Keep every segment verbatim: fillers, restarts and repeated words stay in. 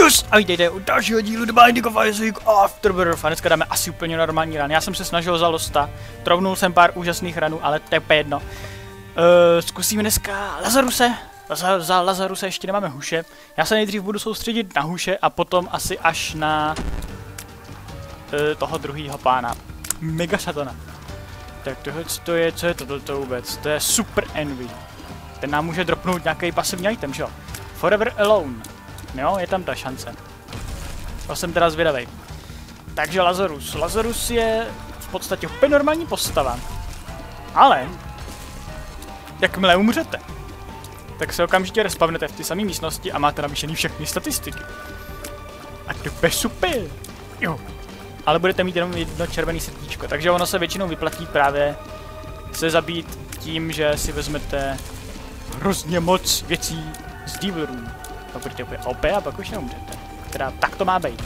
Čus! A vítejte u dalšího dílu The Binding of Isaac Afterbirth. A dneska dáme asi úplně normální ran. Já jsem se snažil za Losta, trovnul jsem pár úžasných ranů, ale to je úplně jedno. Uh, zkusíme dneska Lazaruse. Za, za Lazaruse ještě nemáme huše. Já se nejdřív budu soustředit na huše a potom asi až na uh, toho druhýho pána. Mega Satana. Tak tohle to je, co je to, to vůbec? To je Super Envy. Ten nám může dropnout nějaký pasivní item, že jo? Forever Alone. Jo, je tam ta šance. To jsem teda zvědavej. Takže Lazarus. Lazarus je v podstatě úplně normální postava. Ale jakmile umřete, tak se okamžitě respavnete v ty samé místnosti a máte navýšený všechny statistiky. A to je super. Jo. Ale budete mít jenom jedno červené srdíčko, takže ono se většinou vyplatí právě se zabít tím, že si vezmete hrozně moc věcí z Devil Room. Pak budete úplně O P a pak už neumřete. Teda tak to má být.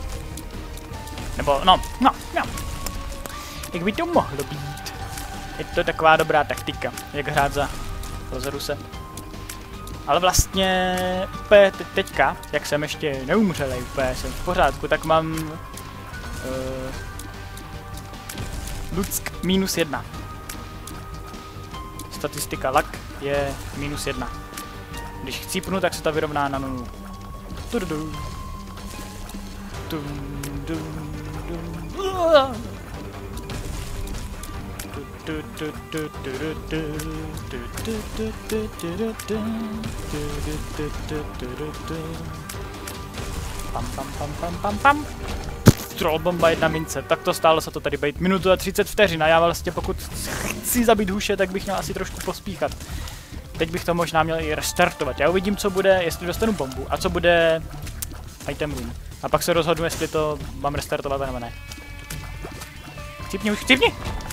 Nebo no, no, no. Jak by to mohlo být? Je to taková dobrá taktika, jak hrát za Lazaruse. Ale vlastně úplně te teďka, jak jsem ještě neumřelej, úplně jsem v pořádku, tak mám uh, Luck minus jedna. Statistika luck je minus jedna. Když chcípnu, tak se to vyrovná na nulu. Pam, pam, pam, pam, pam, pam. Trollbomba jedna mince, tak to stálo se to tady být minutu a třicet vteřin a já vlastně pokud chci zabít huše, tak bych měl asi trošku pospíchat. Teď bych to možná měl i restartovat. Já uvidím, co bude, jestli dostanu bombu a co bude item room. A pak se rozhodnu, jestli to mám restartovat nebo ne. Chcípni už, chcípni!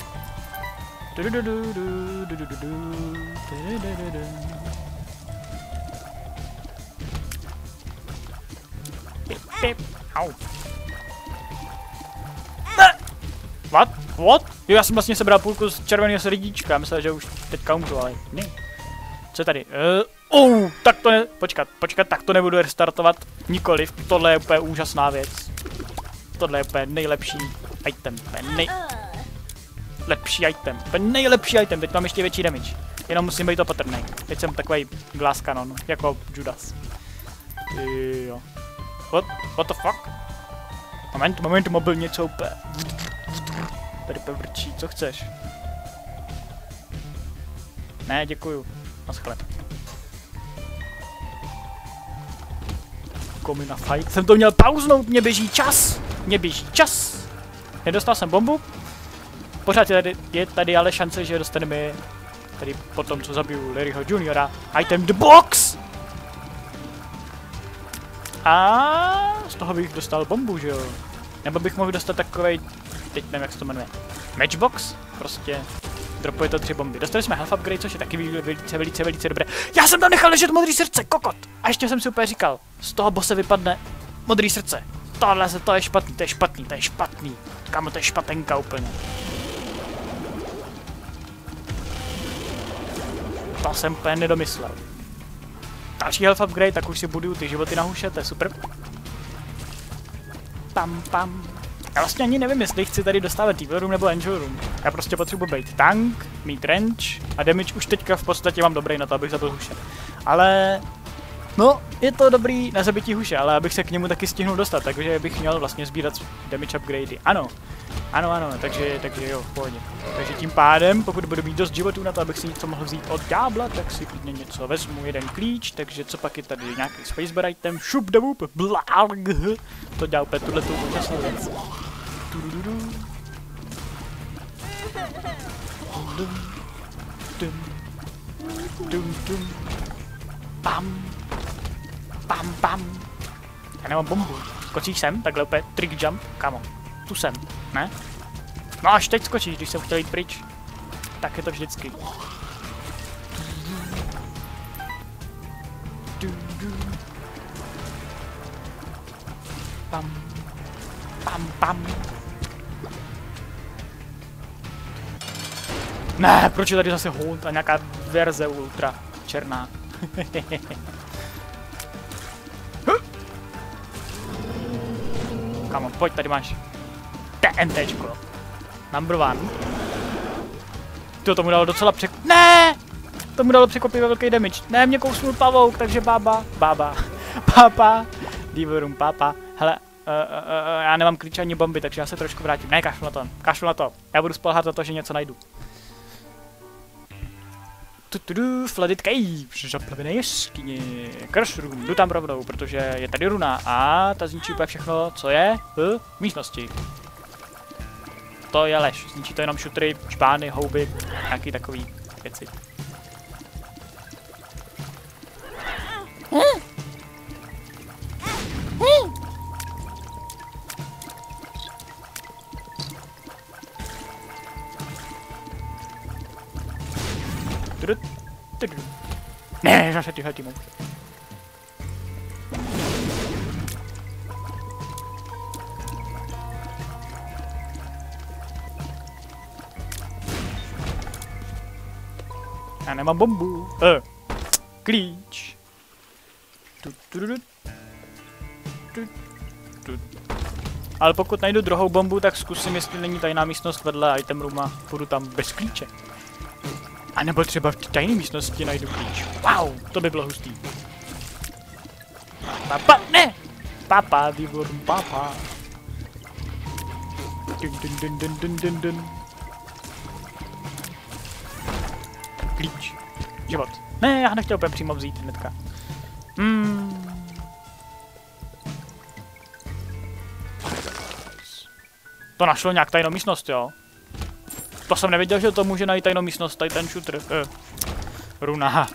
Pip, pip. Au. What? What? Jo, já jsem vlastně sebral půlku z červeného srdíčka, myslel, že už teďka umřu, ale ne. Co je tady? Uh, oh, tak to ne... Počkat, počkat, tak to nebudu restartovat. Nikoliv, tohle je úplně úžasná věc. Tohle je úplně nejlepší item, nej... Lepší item, úplně nejlepší item, teď mám ještě větší damage. Jenom musím být opatrný. Teď jsem takový glass cannon, jako Judas. Jo. What? What the fuck? Moment, moment, mobil něco úplně... Tady vrčí, co chceš? Ne, děkuju. Naschle. Komi na fight. Jsem to měl pauznout, mě běží čas. Mě běží čas. Nedostal jsem bombu. Pořád je tady, je tady ale šance, že dostaneme tady po tom, co zabiju Larryho juniora item the box. A z toho bych dostal bombu, že jo? Nebo bych mohl dostat takovej, teď nevím, jak se to jmenuje, matchbox? Prostě dropuje to tři bomby. Dostali jsme health upgrade, což je taky velice, velice, velice dobré. Já jsem tam nechal ležet modrý srdce, kokot! A ještě jsem si úplně říkal, z toho bose vypadne modrý srdce. Tohle se, to je špatný, to je špatný, to je špatný. Kámo, to je špatenka úplně. To jsem úplně nedomyslel. Další health upgrade, tak už si buduju ty životy na huše, to je super. Pam, pam. Já vlastně ani nevím, jestli chci tady dostávat Evil Room nebo Angel Room. Já prostě potřebuji být tank, mít range a damage už teďka v podstatě mám dobrý na to, abych zabil huše. Ale no, je to dobrý na zabití huše, ale abych se k němu taky stihnul dostat, takže bych měl vlastně sbírat damage upgradey. Ano, ano, ano, takže, takže jo, v pohodě. Takže tím pádem, pokud budu mít dost životů na to, abych si něco mohl vzít od ďábla, tak si klidně něco vezmu, jeden klíč, takže co pak je tady nějaký spacebar item, šup da vup, blarg. To dělá úplně tuhletu úžasnou věc. Pam, pam, pam. Já nemám bombu. Skočíš sem, takhle úplně trick jump, kamo. Tu sem, ne? No až teď skočíš, když jsem chtěl jít pryč. Tak je to vždycky. Pam, pam, pam. Ne, proč je tady zase hold a nějaká verze ultra černá. Kamo, pojď, tady máš TNTčko. Number one. To tomu dalo docela přek... Ne! Tomu dalo překvapivě velký damage. Ne, mě kousnul pavouk, takže bába, bába, pápa, Divorum, pápa. Hele, uh, uh, uh, já nemám klíč ani bomby, takže já se trošku vrátím. Ne, kašlu na to, kašlu na to. Já budu spoléhat za to, že něco najdu. Tutudu, flooded cave, zaplavené jeskyně, crash room, jdu tam rovnou, protože je tady runa a ta zničí úplně všechno, co je v místnosti. To je lež, zničí to jenom šutry, špány, houby, nějaký takový věci. Ne, zase tyhle týmou. Já nemám bombu. Eh, klíč. Tu, tu, tu, tu, tu. Ale pokud najdu druhou bombu, tak zkusím, jestli není tajná místnost vedle item rooma. Půjdu tam bez klíče. A nebo třeba v tajné místnosti najdu klíč. Wow, to by bylo hustý. Papa, ne! Papa, Divorum, papa. Dun, dun, dun, dun, dun, dun, dun. Klíč. Život. Ne, já nechtěl úplně přímo vzít hnedka. Hmm. To našlo nějak tajnou místnost, jo? To jsem nevěděl, že to může najít tajnou místnost, tady ten shooter. Eh. Runa.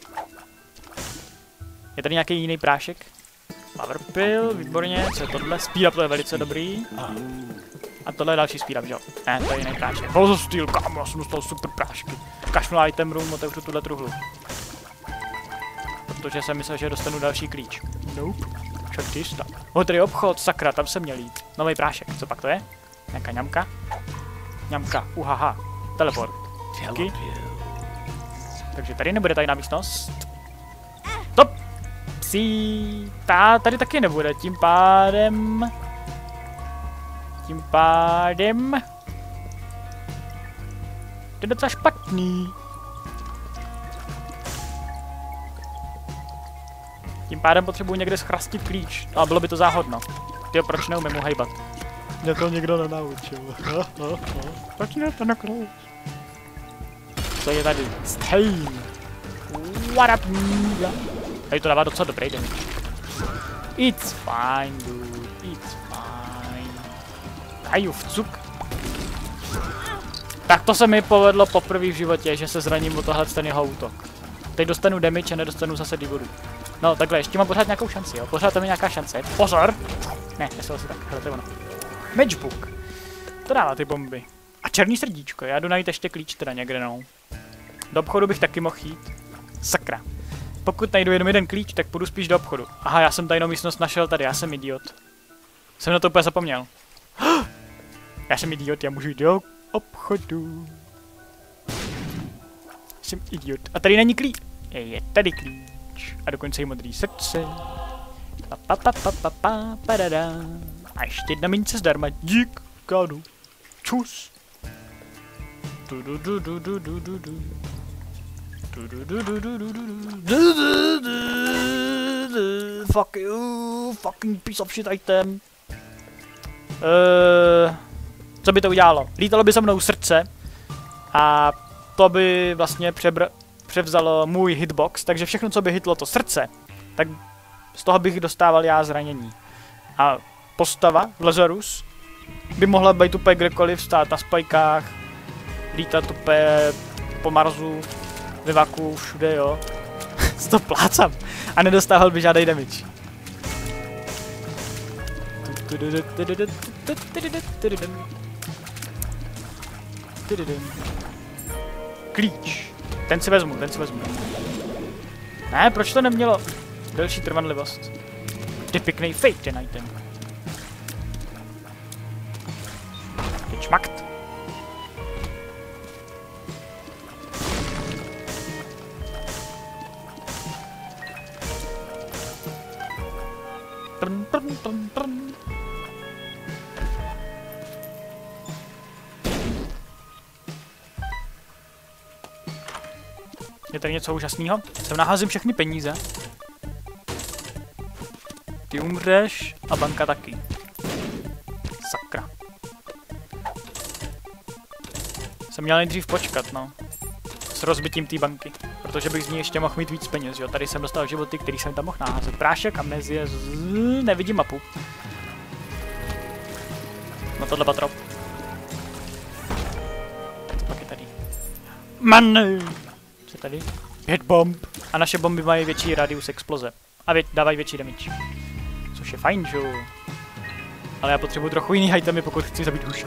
Je tady nějaký jiný prášek? Power pill, výborně, co je tohle? Speed up, to je velice dobrý. A tohle je další speed up, jo? Ne, to je jiný prášek. Bozo steel, kámo, já jsem dostal super prášky. Kašlu na item room, otevřu tuhle truhlu. Protože jsem myslel, že dostanu další klíč. Nope. Check this stuff. Oh, tady je obchod, sakra, tam jsem měl jít. Nový prášek, co pak to je? Nějaká ňamka? Ňamka, uhaha. Teleport. Díky. Takže tady nebude tajná místnost. Top! Psí. Ta tady taky nebude, tím pádem... Tím pádem... To je docela špatný. Tím pádem potřebuji někde schrastit klíč. Ale bylo by to záhodno. Tyjo, proč neumím mu hejbat? Mě to nikdo nenaučil. Proč mě to nekrouž? Co je tady? Stein. What up, nigga? Tady to dává docela dobrý damage. It's fine, dude. It's fine. Kajův cuk. Tak to se mi povedlo poprvé v životě, že se zraním o tohle ten jeho útok. Teď dostanu damage a nedostanu zase divoru. No takhle, ještě mám pořád nějakou šanci, jo? Pořád tam je nějaká šance. Pozor! Ne, nesel si tak, hele, to je ono. Matchbook. To dává ty bomby. A černý srdíčko, já jdu najít ještě klíč teda někde, no. Do obchodu bych taky mohl jít. Sakra. Pokud najdu jenom jeden klíč, tak půjdu spíš do obchodu. Aha, já jsem tajnou místnost našel tady, já jsem idiot. Jsem na to úplně zapomněl. Já jsem idiot, já můžu jít do obchodu. Jsem idiot. A tady není klíč. Je tady klíč. A dokonce i modrý srdce. Pa, pa, pa, pa, pa, pa, pa, da, da. A ještě jedna mince zdarma. Dík, kádu. Čus. Du, du, du, du, du, du, du, du. Du, du, du, du, du, du, du, du, du, du. Fuck you, fucking piece of shit item. Uh, co by to udělalo? Lítalo by se mnou srdce a to by vlastně přebr převzalo můj hitbox, takže všechno, co by hitlo to srdce, tak z toho bych dostával já zranění. A postava, Lazarus, by mohla být úplně kdekoliv, stát na spajkách, lítat úplně po Marsu, ve vaku, všude, jo. To plácám. A nedostával by žádnej damage. Klíč. Ten si vezmu, ten si vezmu. Ne, proč to nemělo delší trvanlivost? Ty pěkný fake ten item. Ty čmakt. Je tady něco úžasného? Sem naházím všechny peníze. Ty umřeš a banka taky. Sakra. Jsem měl nejdřív počkat, no. S rozbitím té banky. Protože bych z ní ještě mohl mít víc peněz, jo. Tady jsem dostal životy, který jsem tam mohl naházet. Prášek, amnezie, z... nevidím mapu. No tohle patro. Co pak je tady? Money! Co je tady? Hit bomb. A naše bomby mají větší radius exploze. A vě dávají větší damage. Což je fajn, že jo. Ale já potřebuji trochu jiný itemy, pokud chci zabít huše.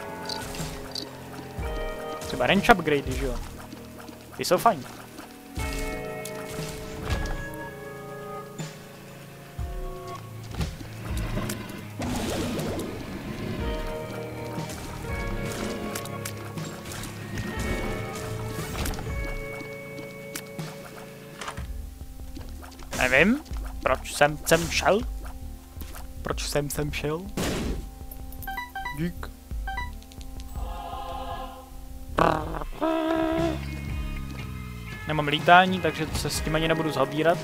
Třeba range upgrade, že jo. Ty jsou fajn. Nevím, proč jsem sem šel? Proč jsem sem šel? Dík. Nemám lítání, takže se s tím ani nebudu zabírat.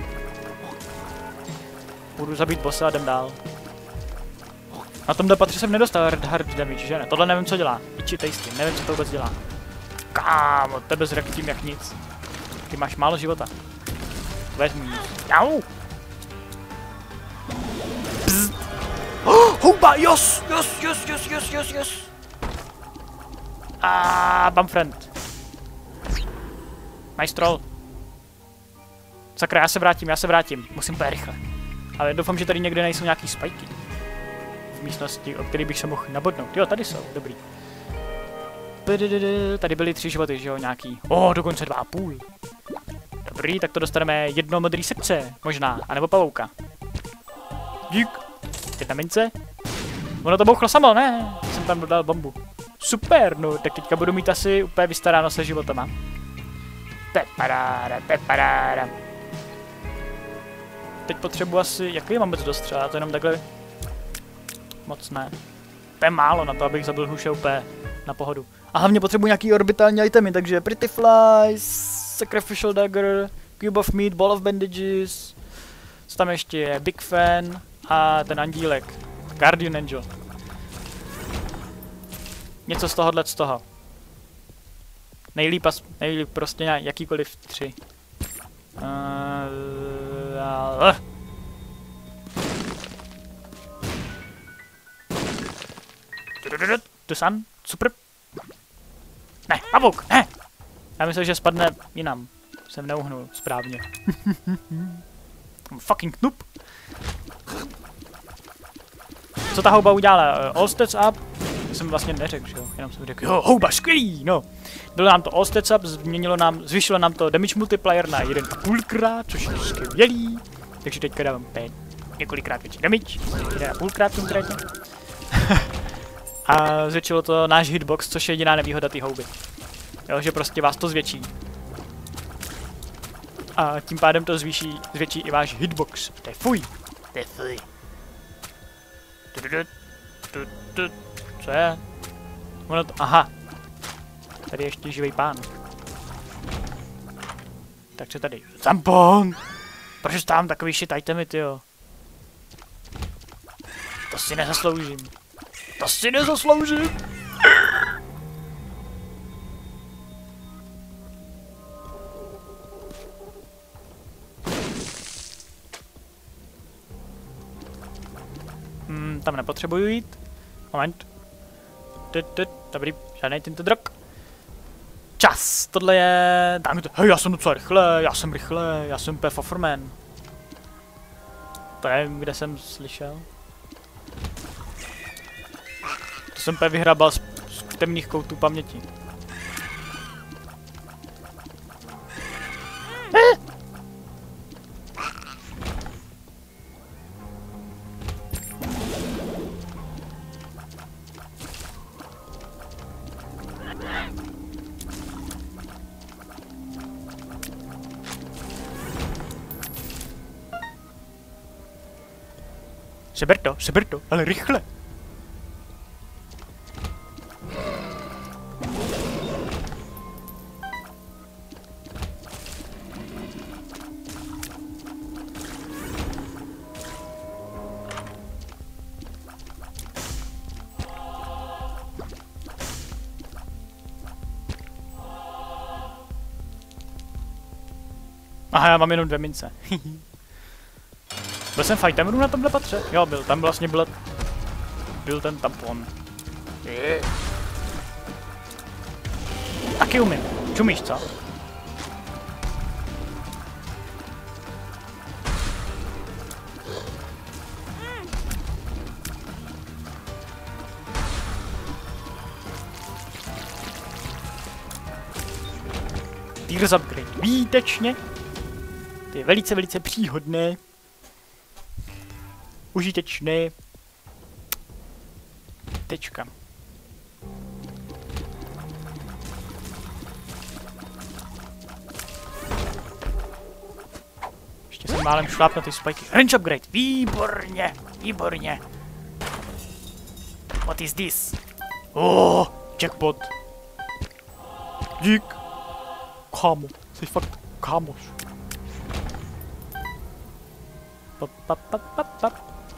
Budu zabít bossa a jdem dál. Na tomhle patře jsem nedostal hard, hard damage, že ne? Tohle nevím, co dělá. Ichi tasty, nevím, co to vůbec dělá. Kámo, tebe zrektím jak nic. Ty máš málo života. Vezmu. Jau! Bzd. Oh, houba, jos, jos, jos, jos, jos, jos, jos. A mám friend. Nice troll. Sakra, já se vrátím, já se vrátím. Musím úplně rychle. Ale doufám, že tady někde nejsou nějaký spajky. V místnosti, o který bych se mohl nabodnout. Jo, tady jsou, dobrý. Tady byly tři životy, že jo, nějaký. O, dokonce dva a půl. Dobrý, tak to dostaneme jedno modrý srdce, možná, anebo pavouka. Dík. Jedna mince. Ono to bouchlo samo, ne? Jsem tam dodal bombu. Super, no, tak teďka budu mít asi úplně vystaráno se životama. To je paráda, to je paráda. Teď potřebuji asi, jaký mám vůbec dostřel, to jenom takhle. Moc ne. To je málo na to, abych zabil huše úplně na pohodu. A hlavně potřebuji nějaký orbitální itemy, takže Pretty Flies, Sacrificial Dagger, Cube of Meat, Ball of Bandages, co tam ještě je, Big Fan a ten andílek, Guardian Angel. Něco z tohohle z toho. Nejlíp, as, nejlíp prostě jakýkoliv tři. Uh, uh, The Sun, super. Ne, pavouk, ne! Já myslím, že spadne jinam. Jsem neuhnul správně. Fucking noob. Co ta houba udělala? Uh, all stats up? To jsem vlastně neřekl, že jo? Jenom jsem řekl, jo, houba, skvělý, no. Dalo nám to all stats up, změnilo nám, zvýšilo nám to damage multiplier na jeden a půlkrát, což je skvělý. Takže teďka dávám pět, několikrát větší damage, jeden a půlkrát konkrétně. A zvětšilo to náš hitbox, což je jediná nevýhoda té houby. Jo, že prostě vás to zvětší. A tím pádem to zvýší, zvětší i váš hitbox. To je fuj. To je fuj. Co je? Ono to, aha. Tady je ještě živý pán. Tak co tady? Zampon! Proč tam takový shit itemy, tyjo? To si nezasloužím. To si nezasloužím! Hmm, tam nepotřebuju jít. Moment. Dobrý, žádnej tento drog. Čas, tohle je... Hej, já jsem docela rychle, já jsem rychle, já jsem P. Fofferman. To nevím, kde jsem slyšel. To jsem P. vyhrabal z, z temných koutů paměti. Eh! Seber to, seber to, ale rychle. Aha, já mám jenom dvě mince. Byl jsem v itemeru na tomhle patře? Jo, byl. Tam vlastně byl... Byl ten tampon. Taky umím. Čumíš, co? Tears upgrade. Výtečně. To je velice, velice příhodné. Užitečné. Tečka. Ještě jsem málem šláp na ty spajky. Range upgrade. Výborně. Výborně. What is this? Oh, jackpot. Dík. Kámo. Jsi fakt kámoš. Pap, pap, pap, pap, pap.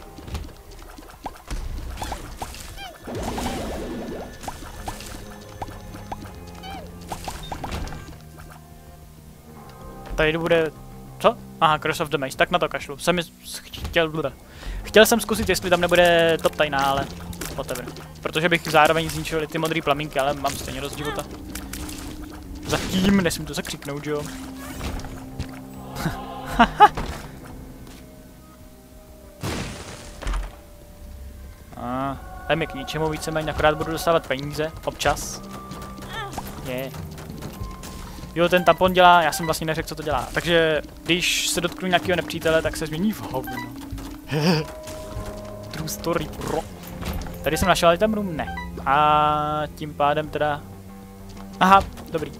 Tady bude... Co? Aha, Cross of the Maze, tak na to kašlu. Jsem chtěl... Chtěl jsem zkusit, jestli tam nebude top tajná, ale... Whatever. Protože bych zároveň zničil ty modré plamínky, ale mám stejně dost života. Zatím nesmím to zakřiknout, jo? A to je mi k ničemu víceméně, akorát budu dostávat peníze, občas. Je. Jo, ten tampon dělá, já jsem vlastně neřekl, co to dělá. Takže když se dotknu nějakého nepřítele, tak se změní v hovno. True story, bro. Tady jsem našel item room? Ne. A tím pádem teda... Aha, dobrý.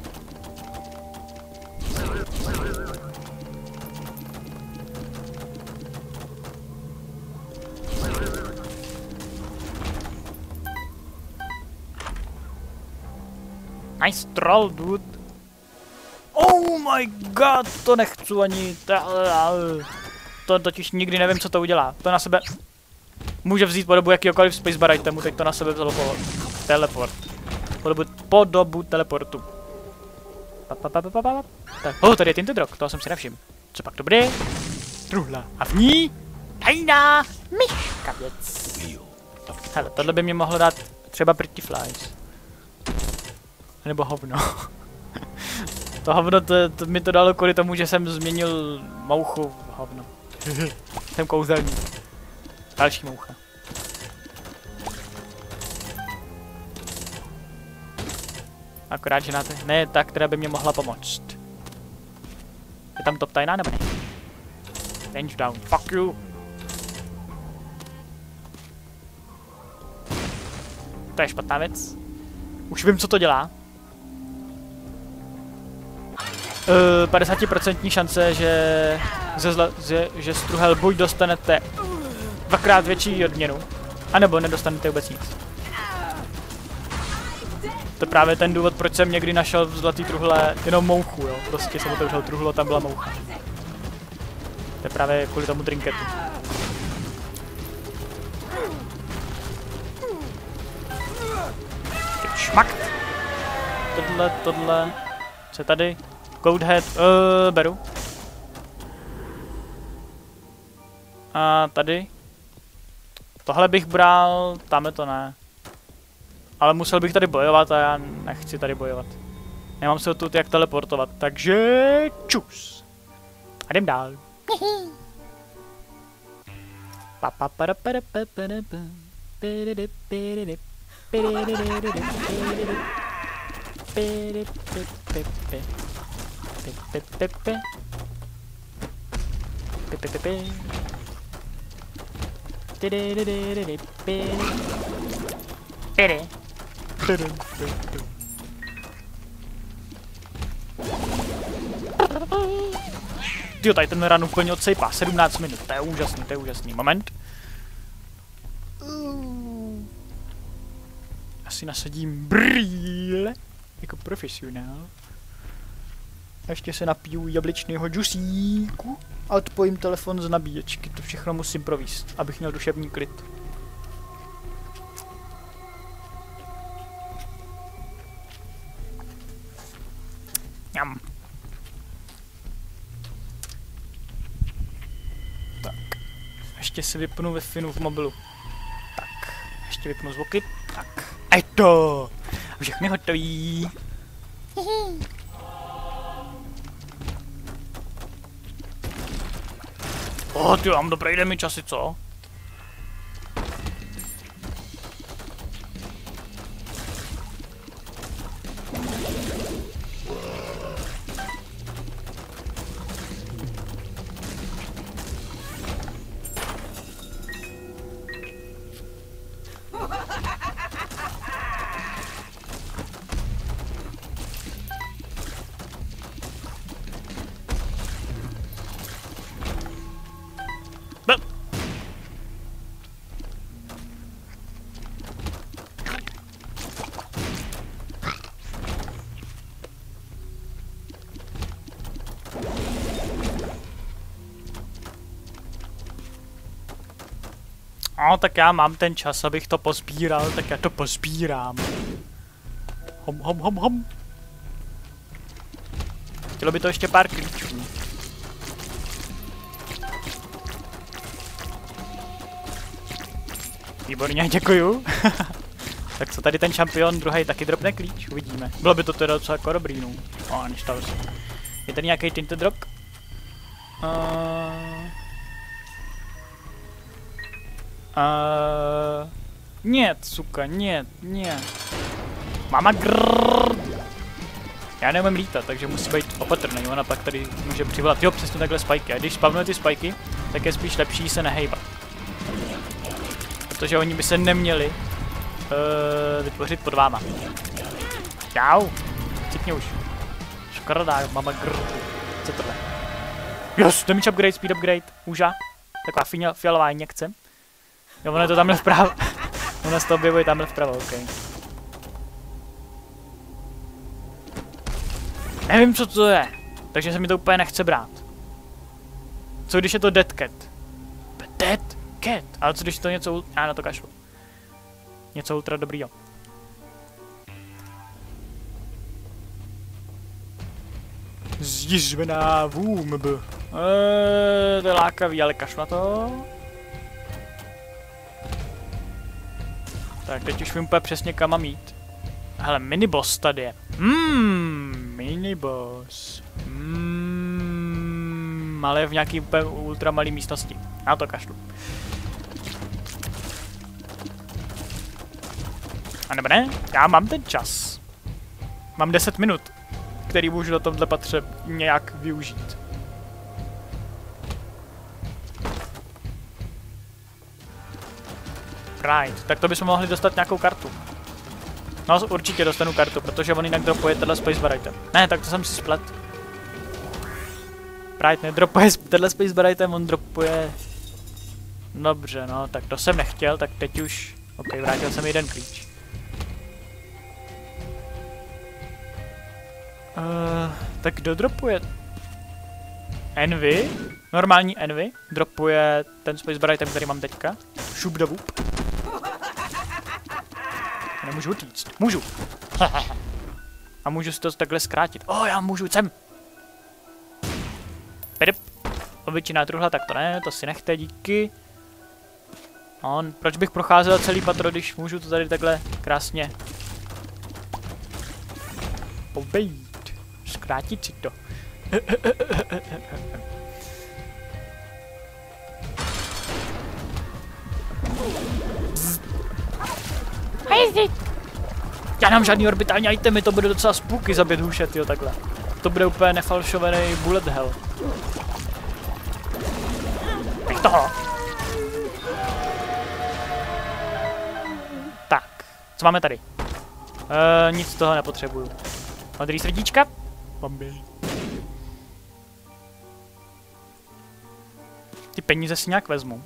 Nice troll, dude. Oh my god, to nechci ani. To totiž nikdy nevím, co to udělá. To na sebe může vzít podobu jakýkoliv spacebar itemu, teď to na sebe vzalo po teleport. Podobu, podobu teleportu. Pa, pa, pa, pa, pa, pa. Tak, oh, tady je Tinted Rock, toho jsem si nevšiml. Co pak to bude? Truhla. A v ní tajná myška věc. Hele, tohle by mě mohlo dát třeba Pretty Flies. Nebo hovno. To hovno, to, to mi to dalo kvůli tomu, že jsem změnil mouchu v hovno. Jsem kouzelník. Další moucha. Akorát, že na to... Ne, ta, která by mě mohla pomoct. Je tam top tajná, nebo ne? Range down. Fuck you. To je špatná věc. Už vím, co to dělá. Uh, padesát procent šance, že, ze zla, že, že z truhel buď dostanete dvakrát větší odměnu, anebo nedostanete vůbec nic. To je právě ten důvod, proč jsem někdy našel v zlatý truhle jenom mouchu, jo. Prostě jsem otevřel truhlu a tam byla moucha. To je právě kvůli tomu trinketu. Šmak! Tohle, tohle... Co je tady? Goathead, uh, beru. A tady. Tohle bych bral, tam je to ne. Ale musel bych tady bojovat a já nechci tady bojovat. Nemám se tu jak teleportovat, takže čus. A jdem dál. Tyjo, tady ten run úplně odsejpá, sedmnáct minut, to je úžasný, to je úžasný. Moment. Asi nasadím brýle, jako profesionál. A ještě se napiju jablečného džusíku a odpojím telefon z nabíječky, to všechno musím províst, abych měl duševní klid. Jam. ještě si vypnu Wi-Fi v mobilu. Tak, ještě vypnu zvuky. Tak, a je to! Všechny hotový. O, oh, ty mám dobrý den časy, co? No, tak já mám ten čas, abych to pozbíral, tak já to pozbírám. Hom, hom, hom, hom. Chtělo by to ještě pár klíčů. Výborně, děkuju. Tak co tady ten šampion druhý taky dropne klíč, uvidíme. Bylo by to teda docela jako dobrý, no. O, nestalo se. Je tady nějaký tinted drop? Uh... Uh, нет, suka, нет, нет. Mama grrrr. Já neumím lítat, takže musí být opatrný. Ona pak tady může přivolat. Jo, přesně takhle spajky. A když spavnuje ty spajky, tak je spíš lepší se nehejbat. Protože oni by se neměli uh, vytvořit pod váma. Čau. Cítně už. Škoda, mama grrrr. Co tohle? Yes, damage upgrade, speed upgrade. Uža. Taková fialová injekce. Jo, ono je to tamhle vpravo. Ono se to objevuje tamhle vpravo, ok. Nevím, co to je. Takže se mi to úplně nechce brát. Co když je to Dead Cat? Dead Cat? Ale co když je to něco... Já na to kašlu. Něco ultra dobrýho. Zjižbená vůmb. Eee, to je lákavý, ale kašlu na to. Tak, teď už vím úplně přesně kam mám jít. Hele, miniboss tady je. Mmm, miniboss. Mmm, ale je v nějaký úplně ultra malý místnosti. Já to kašlu. A nebo ne? Já mám ten čas. Mám deset minut, který můžu do tomhle patře nějak využít. Right, tak to bychom mohli dostat nějakou kartu. No, určitě dostanu kartu, protože on jinak dropuje tenhle Space Bar item. Ne, tak to jsem si splet. Right, nedropuje tenhle Space Bar item, on dropuje... Dobře, no, tak to jsem nechtěl, tak teď už... Ok, vrátil jsem jeden klíč. Uh, tak kdo dropuje? Envy? Normální Envy dropuje ten Space Bar item, který mám teďka. Šubdavup. Nemůžu utíct. Můžu. A můžu si to takhle zkrátit. O, oh, já můžu, sem. Pidip. Obyčejná truhla, tak to ne, to si nechte, díky. On, proč bych procházel celý patro, když můžu to tady takhle krásně obejít. Zkrátit si to. Já nemám žádný orbitální itemy, to bude docela spooky zabít hušet, jo, takhle. To bude úplně nefalšovaný bullet hell. Pěch toho. Tak, co máme tady? Uh, nic z toho nepotřebuju. Modrý srdíčka? Bambi. Ty peníze si nějak vezmu.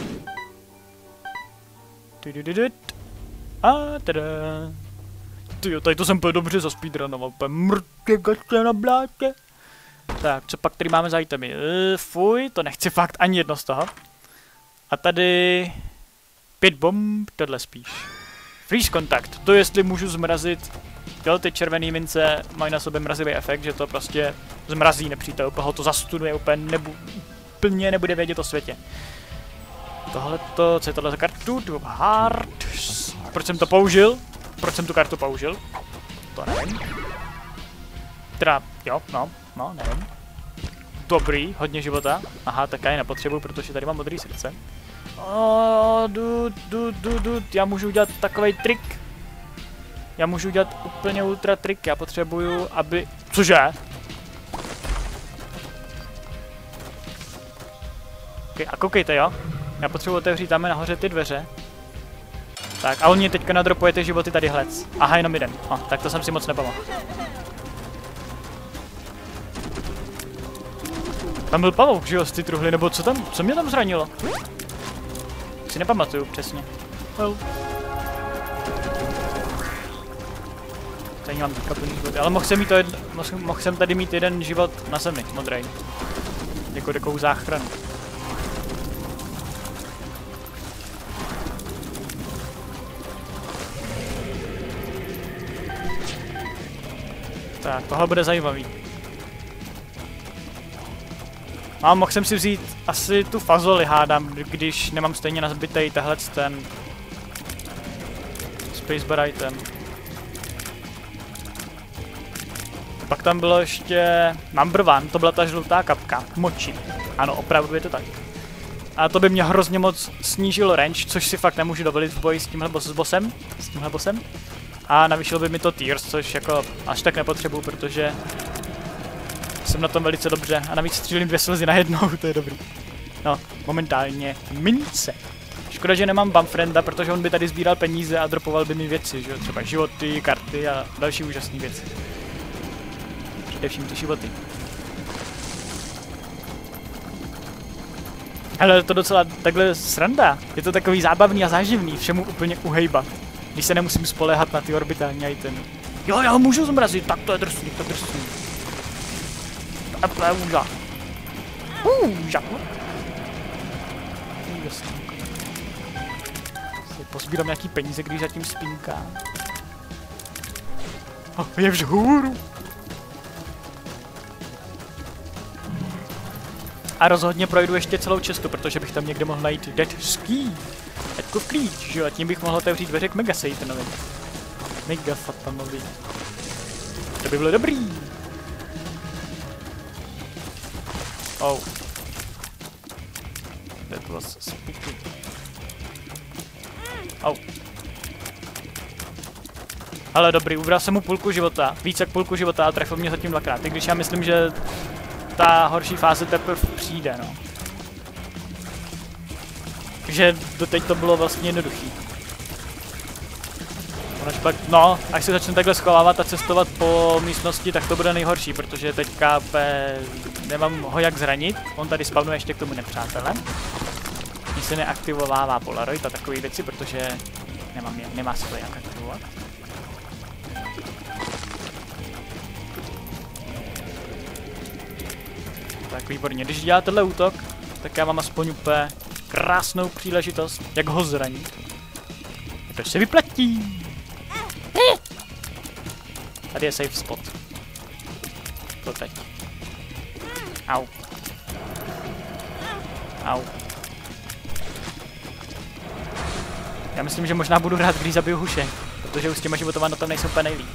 A teda. Tyjo, tady to jsem úplně dobře zaspeedrunoval, úplně mrtě gaště na blátě. Tak, co pak tady máme za itemy? E, fuj, to nechci fakt ani jedno z toho. A tady... Pět bomb, tohle spíš. Freeze kontakt, to jestli můžu zmrazit. Jo, ty červené mince mají na sobě mrazivý efekt, že to prostě zmrazí nepřítel, úplně ho to zastunuje, úplně nebu, plně nebude vědět o světě. Tohle to, co je tohle za kartu? Tu hard. Proč jsem to použil? Proč jsem tu kartu použil? To nevím. Teda, jo, no, no, nevím. Dobrý, hodně života. Aha, tak já ji nepotřebuji, protože tady mám modrý srdce. O, du, du, du, du, já můžu udělat takovej trik. Já můžu udělat úplně ultra trik, já potřebuju, aby... Cože? Okay, a koukejte, jo? Já potřebuji otevřít tam nahoře ty dveře. Tak, a on mě teďka nadropuje ty životy tady hlec. Aha, jenom jeden. O, tak to jsem si moc nepomohl. Tam byl pavouk, že jo, z ty truhly, nebo co tam, co mě tam zranilo? Si nepamatuju přesně. Well. Tady mám teďka plný životy, ale mohl jsem, mít to jedno, mohl jsem tady mít jeden život na zemi, modrej. Jako takovou záchranu. Tak, tohle bude zajímavý. A mohl jsem si vzít asi tu fazoli, hádám, když nemám stejně nazbitej tahle ten spacebar item. Pak tam bylo ještě number one, to byla ta žlutá kapka, moči. Ano, opravdu je to tak. A to by mě hrozně moc snížilo range, což si fakt nemůžu dovolit v boji s tímhle boss, s bossem, s tímhle bossem. A navýšilo by mi to tears, což jako až tak nepotřebuju, protože jsem na tom velice dobře. A navíc střílím dvě slzy najednou, to je dobrý. No, momentálně mince. Škoda, že nemám Bumfrienda, protože on by tady sbíral peníze a dropoval by mi věci, že jo? Třeba životy, karty a další úžasné věci. Především ty životy. Ale to docela takhle sranda. Je to takový zábavný a záživný, všemu úplně uhejbat. Když se nemusím spoléhat na ty orbitální itemy. Jo, já ho můžu zmrazit, tak to je drsný, to je drsný. To je úža. Úža. Úžasný. Si pozbírám nějaký peníze, když zatím spínká. Oh, je vzhůru. A rozhodně projdu ještě celou cestu, protože bych tam někde mohl najít Dead Ski. Teďko v klíč, že jo, a tím bych mohl otevřít dveře k Mega Satanovi. Mega Satanovi. To by bylo dobrý. Oh. That was spooky. Oh. Ale dobrý, ubral jsem mu půlku života, víc jak půlku života a trefil mě zatím dvakrát, i když já myslím, že ta horší fáze teprve přijde, no. Takže doteď to bylo vlastně jednoduchý. Pak, no, až se začne takhle schovávat a cestovat po místnosti, tak to bude nejhorší, protože teďka pe, nemám ho jak zranit, on tady spavnuje ještě k tomu nepřátele. Mně se neaktivovává Polaroid a takové věci, protože nemám, nemá se to jak aktivovat. Tak výborně, když dělá tenhle útok, tak já mám aspoň úplně krásnou příležitost, jak ho zranit. To se vyplatí. Tady je safe spot. To teď. Au. Au. Já myslím, že možná budu hrát, když zabiju huše, protože už s těma životama na tom nejsou úplně nejlíp.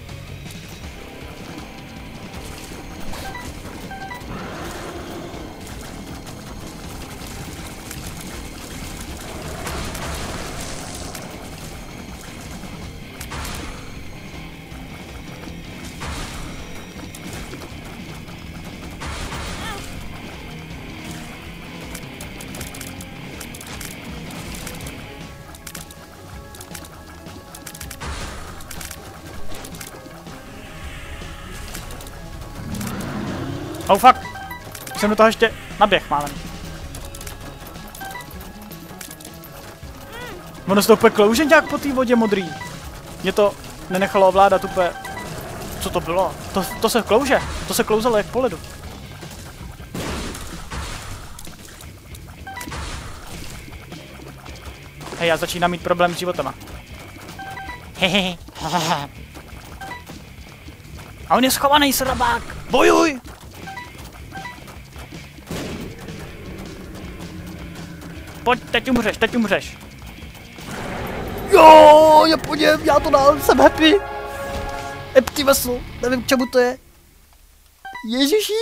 Oh fuck! Jsem do toho ještě naběh málem. Ono se to úplně klouže nějak po té vodě modrý. Mě to nenechalo ovládat úplně. Co to bylo? To, to se klouže. To se klouzalo jak po ledu. Hej, já začínám mít problém s životama. Hehehe. A on je schovaný, srabák! Bojuj! pojď, teď umřeš, teď umřeš. Jo, je po něm, já to dal, jsem happy. Empty vessel, nevím k čemu to je. Ježiši.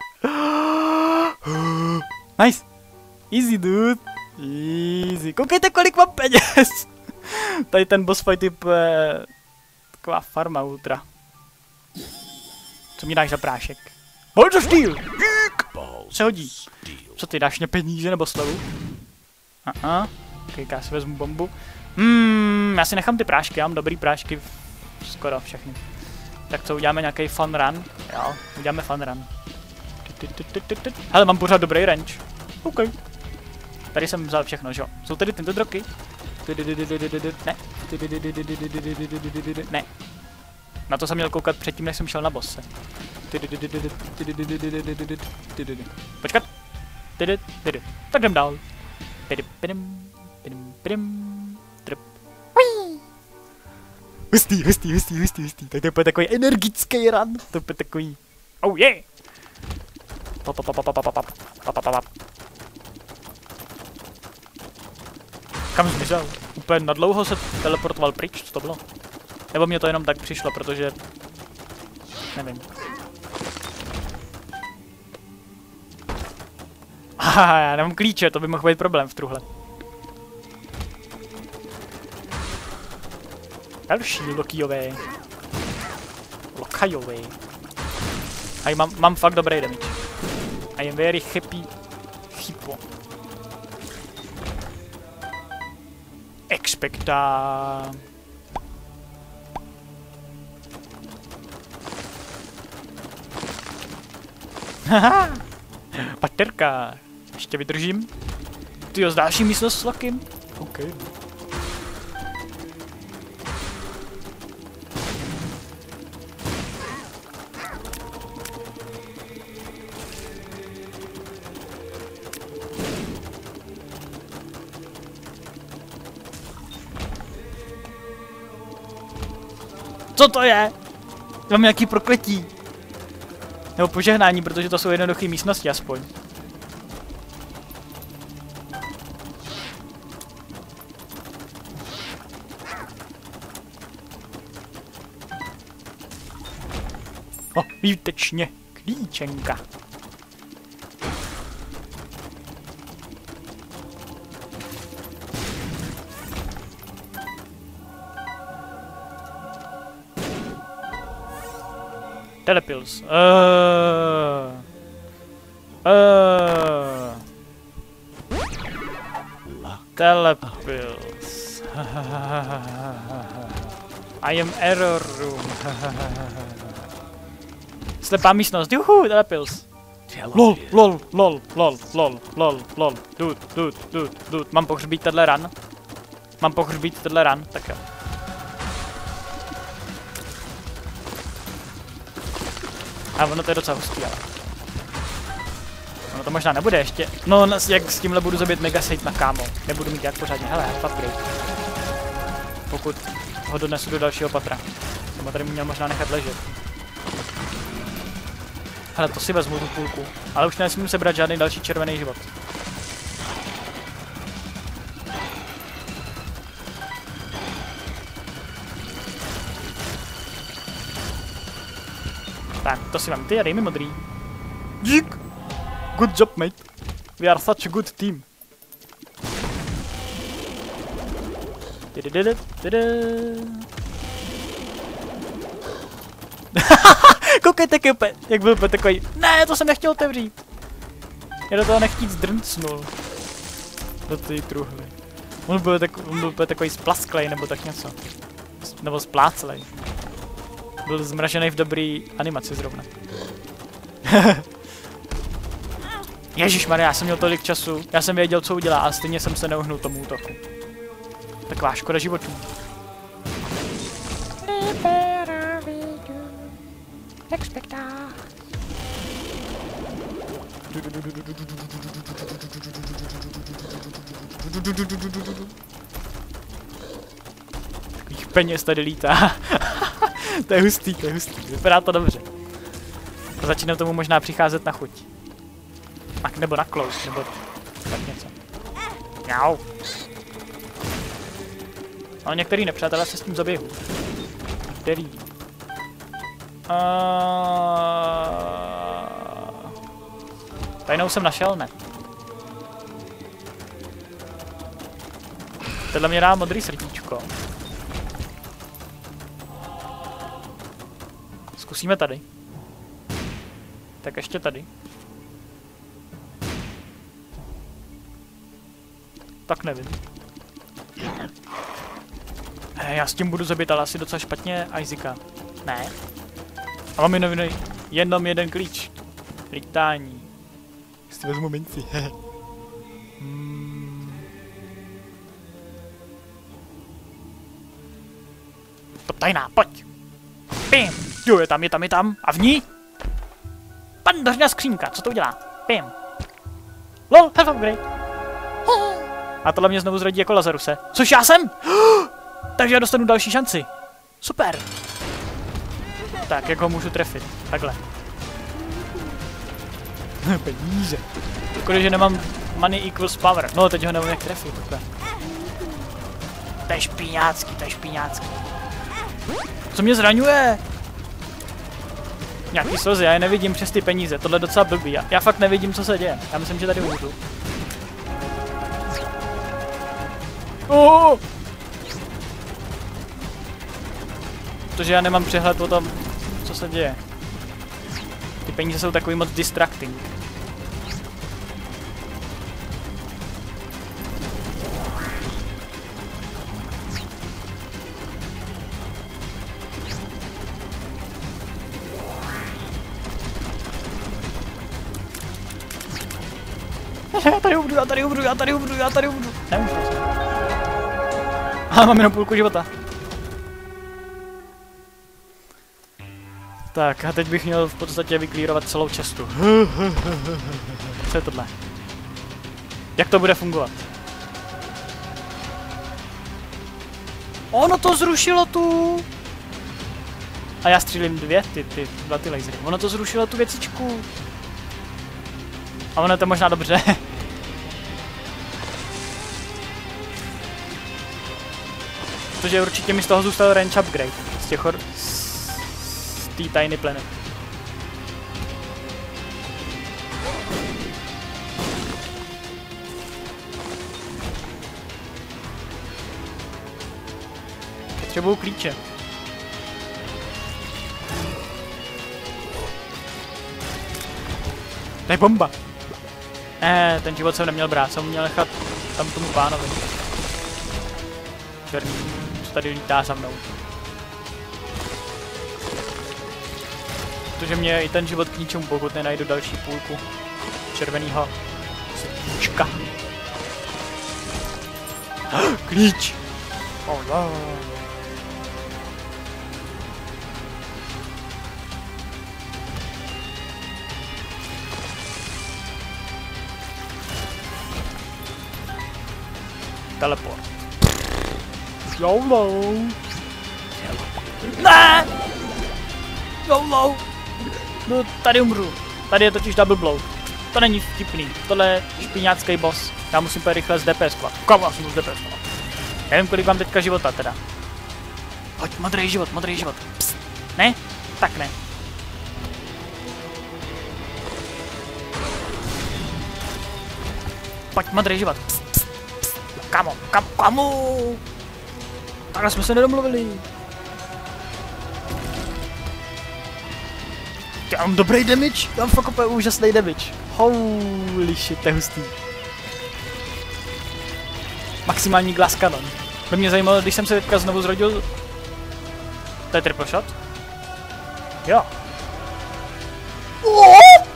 Nice. Easy, dude. Easy. Koukejte, kolik mám peněz. Tady ten boss fight typ je taková farma ultra. Co mi dáš za prášek? Balls of Steel! Se hodí. Co ty, dáš mě peníze nebo slavu? Aha. Ok, já si vezmu bombu. Hmm, já si nechám ty prášky, já mám dobrý prášky. Skoro všechny. Tak co, uděláme nějaký fun run? Jo, uděláme fun run. Hele, mám pořád dobrý range. OK. Tady jsem vzal všechno, že jo? Jsou tady tyto droky? Ne. Ne. Na to jsem měl koukat předtím, než jsem šel na bosse. Počkat. Tak jdem dál. Hustý, hustý, hustý, hustý, hustý. Tak to je takový energický run. To je takový... Oh yeah! Kam zmizel? Úplně nadlouho se teleportoval pryč, co to bylo? Nebo mě to jenom tak přišlo, protože... Nevím. Haha, já nemám klíče, to by mohl být problém v truhle. Další lokijové. Lokajové. A mám, mám fakt dobrý damage. I am very happy. Hypo. Expecta. Haha. Paterka. Ještě vydržím. Tyjo, z další místnost s lakem. OK. Co to je? Mám nějaký prokletí. Nebo požehnání, protože to jsou jednoduché místnosti aspoň. O, výtečně. Klíčenka. Telepills. Uh, uh, Telepills. I am error room. Slepá místnost. Juhu, telepills. Lol, lol, lol, lol, lol, lol, lol. Dude, dude, dude, dude. Mám pohřbít tenhle run. Mám pohřbít tenhle run, tak jo. A ono to je docela hustý, ale... Ono to možná nebude ještě. No, jak s tímhle budu zabít mega sejt na kámo. Nebudu mít jak pořádně. Hele, upgrade. Pokud ho donesu do dalšího patra. Jsem tady měl možná nechat ležet. Hele, to si vezmu tu půlku. Ale už nesmím sebrat žádný další červený život. Tak, to si mám ty a dej mi modrý. Dík! Good job, mate. We are such a good team. Koukejte, jak byl takový. Ne, to jsem nechtěl otevřít. Já do toho nechtít zdrncnul. Do té truhly. On byl, tak, on byl takový splasklej nebo tak něco. Nebo spláclej. Byl zmražený v dobrý animaci zrovna. Ježišmarja, já jsem měl tolik času, já jsem věděl, co udělá, a stejně jsem se neuhnul tomu útoku. Taková škoda životů. Takových peněz tady lítá. To je hustý, to je hustý, vypadá to dobře. A začínám tomu možná přicházet na chuť. A, nebo na close, nebo tak něco. Jau. Ale některý nepřátelé se s tím zaběhou. Který? Uh... Tajnou jsem našel, ne? Tenhle mě dá modrý srdíčko. Zkusíme tady. Tak ještě tady. Tak nevím. He, já s tím budu zabít, ale asi docela špatně Isaaca. Ne. A mám jenom, jenom jeden klíč. Lítání. Si vezmu minci. hmm. To tajná, pojď. Pim. Jo, je tam, je tam, je tam. A v ní? Pandořina skřínka, co to udělá? Pim. Lol, have upgrade. A tohle mě znovu zrodí jako Lazaruse. Což já jsem? Takže já dostanu další šanci. Super. Tak, jak ho můžu trefit? Takhle. Peníze. Škoda, že nemám money equals power. No, teď ho nevím jak trefit. Takhle. To je špíňácký, to je špíňácký. Co mě zraňuje? Nějaký slzy, já je nevidím přes ty peníze. Tohle je docela blbý. Já, já fakt nevidím, co se děje. Já myslím, že tady umřu. Oh! Protože já nemám přehled o tom, co se děje. Ty peníze jsou takový moc distracting. Já tady umřu, já tady umřu, já tady umřu, já tady umřu. Nemůžu. Ale mám jenom půlku života. Tak a teď bych měl v podstatě vyklírovat celou čestu. Co je tohle? Jak to bude fungovat? Ono to zrušilo tu... A já střílím dvě, ty, ty, dva ty lasery. Ono to zrušilo tu věcičku. A ono je to možná dobře. Protože určitě mi z toho zůstal range upgrade. Z těch hor... z té Tiny Planet. Potřebuju klíče. To je bomba. Ne, ten život jsem neměl brát, jsem měl nechat tam tomu pánovi. Černý, co tady lítá za mnou. Protože mě i ten život k ničemu, pokud nenajdu další půlku červenýho srdíčka. Klíč! Oh, no. Teleport. YOLO! Ne! YOLO! No, tady umřu. Tady je totiž double blow. To není vtipný. Tohle je špíňácký boss. Já musím pojít rychle z DPSkovat. Kam já musím z DPSkovat? Nevím, kolik mám teďka života teda. Pojď, modrý život, modrý život. Psst. Ne? Tak ne. Pojď, modrý život. Psst, psst, psst. Kamo, kam, kamo? Takhle jsme se nedomluvili. Já mám dobrý damage, já mám fakt úplně úžasný damage. Holy shit, to je hustý. Maximální glass cannon. By mě zajímalo, když jsem se teďka znovu zrodil... To je triple shot? Jo. Oh!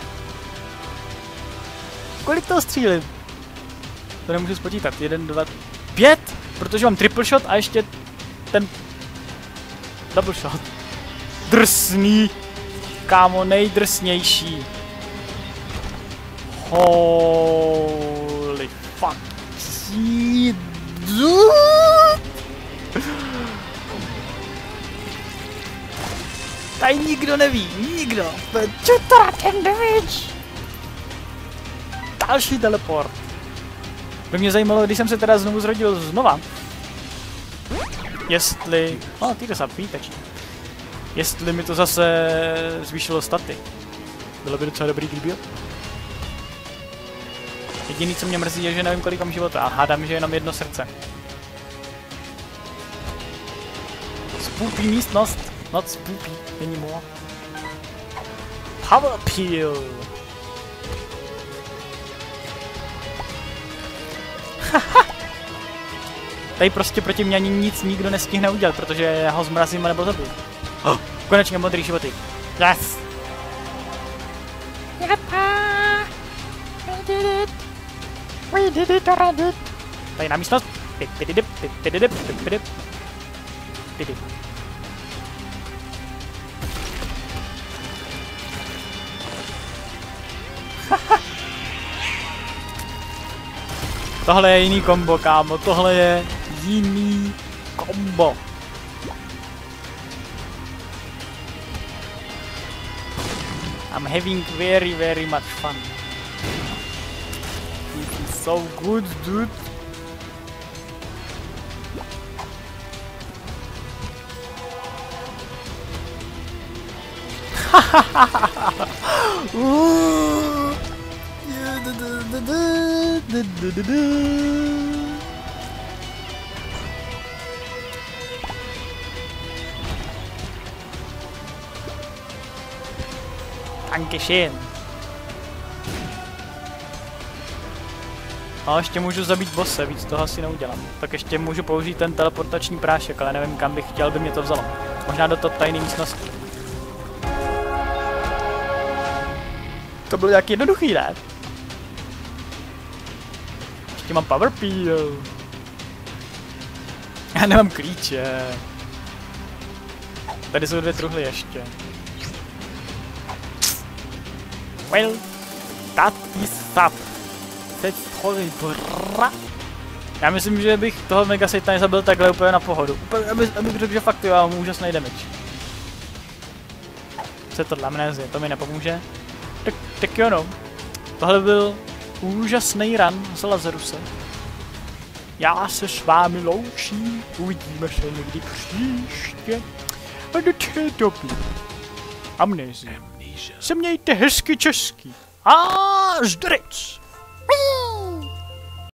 Kolik toho střílím? To nemůžu spočítat. Jeden, dva, pět! Protože mám triple shot a ještě ten... Double shot. Drsný. Kámo, nejdrsnější. Holy fuck. Tady nikdo neví, nikdo. Co teda ten damage? Další teleport. By mě zajímalo, když jsem se teda znovu zrodil znova, jestli... No, ty to se pítačí. Jestli mi to zase zvýšilo staty. Bylo by docela dobrý, kdyby. Jediný, co mě mrzí, je, že nevím, kolik mám života. A hádám, že jenom jedno srdce. Spoopy místnost. Not spoopy anymore. Power peel. Tady prostě proti mě ani nic nikdo nestihne udělat, protože já ho zmrazím nebo zabiju. Oh, konečně modrý životy. Yes! We did it! We did it already! Tady na místnost. Pididip, pididip, pididip. Pididip. Tohle je jiný kombo, kámo, tohle je jiný kombo. I'm having very, very much fun. This is so good, dude. Dankeschön. A ještě můžu zabít bosse, víc toho asi neudělám. Tak ještě můžu použít ten teleportační prášek, ale nevím, kam bych chtěl, by mě to vzalo. Možná do té tajné místnosti. To bylo jak jednoduchý, ne? Ještě mám power peel. Já nemám klíče. Tady jsou dvě truhly ještě. Well, that is up. Teď holy bra. Já myslím, že bych toho Mega Satana zabil takhle úplně na pohodu. Úplně, aby, abych řekl, že fakt jo, já mám úžasný damage. Co je tohle amnézie, to mi nepomůže. Tak, tak jo no. Tohle byl úžasný run z Lazaruse. Já se s vámi loučím, uvidíme se někdy příště. A do té doby. Amnézie. Se mějte hezky česky. A zdrec!